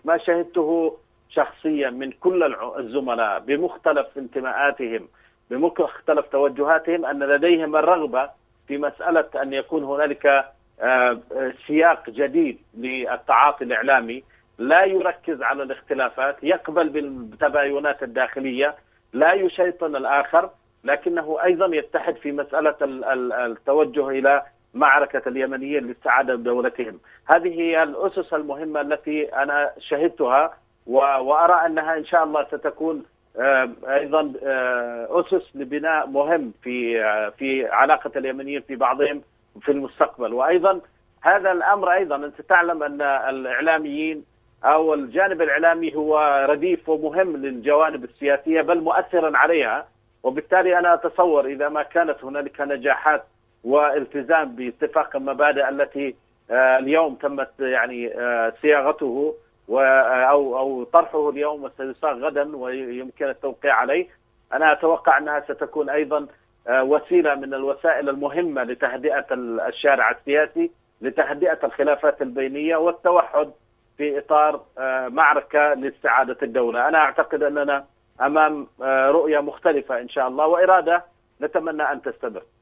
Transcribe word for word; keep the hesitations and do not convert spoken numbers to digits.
ما شهدته شخصيا من كل الزملاء بمختلف انتماءاتهم بمختلف توجهاتهم أن لديهم الرغبة في مسألة أن يكون هنالك سياق جديد للتعاطي الإعلامي لا يركز على الاختلافات، يقبل بالتباينات الداخلية، لا يشيطن الآخر، لكنه أيضا يتحد في مسألة التوجه إلى معركة اليمنيين لاستعادة دولتهم. هذه هي الأسس المهمة التي أنا شهدتها، وأرى أنها إن شاء الله ستكون أيضا أسس لبناء مهم في في علاقة اليمنيين في بعضهم في المستقبل. وأيضا هذا الأمر أيضا أنت تعلم أن الإعلاميين أو الجانب الإعلامي هو رديف ومهم للجوانب السياسية بل مؤثرا عليها، وبالتالي أنا أتصور إذا ما كانت هنالك نجاحات والتزام باتفاق المبادئ التي اليوم تمت يعني صياغته أو أو طرحه اليوم وسيصاغ غدا ويمكن التوقيع عليه، أنا أتوقع أنها ستكون أيضا وسيلة من الوسائل المهمة لتهدئة الشارع السياسي، لتهدئة الخلافات البينية والتوحد في إطار معركة لاستعادة الدولة. أنا أعتقد أننا أمام رؤية مختلفة إن شاء الله وإرادة نتمنى أن تستمر.